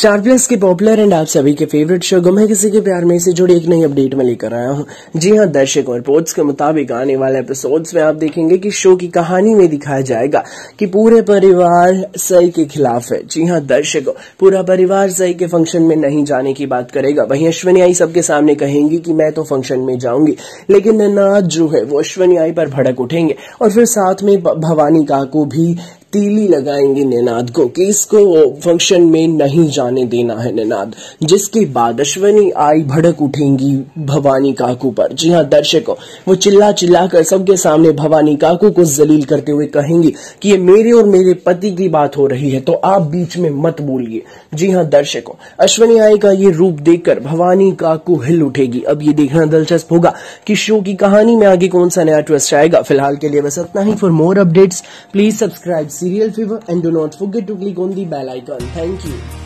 Star Plus के popular and आप सभी के फेवरेट शो गुम है किसी के प्यार में से जुड़ी एक नई अपडेट में लेकर आया हूं। जी हां, दर्शकों रिपोर्ट्स के मुताबिक आने वाले एपिसोड्स में आप देखेंगे कि शो की कहानी में दिखाया जाएगा कि पूरे परिवार सई के खिलाफ है। जी हां दर्शकों, पूरा परिवार सई के फंक्शन में नहीं जाने की बात करेगा। वहीं अश्विनी आई सबके सामने कहेंगी कि मैं तो फंक्शन में जाऊंगी, लेकिन निनाद जो है वो अश्विनी आई पर भड़क उठेंगे और फिर साथ में भवानी काकू भी तीली लगाएंगे निनाद को कि इसको फंक्शन में नहीं जाने देना है निनाद, जिसके बाद अश्विनी आई भड़क उठेंगी भवानी काकू पर। जी हां दर्शकों, वो चिल्ला चिल्ला कर सबके सामने भवानी काकू को जलील करते हुए कहेंगी कि ये मेरे और मेरे पति की बात हो रही है तो आप बीच में मत बोलिए। जी हां दर्शकों, अश्विनी आई का ये रूप देखकर भवानी काकू हिल उठेगी। अब ये देखना दिलचस्प होगा कि शो की कहानी में आगे कौन सा नया ट्विस्ट आएगा। फिलहाल के लिए बस इतना ही। For more updates please subscribe Serial Fever and do not forget to click on the bell icon. Thank you.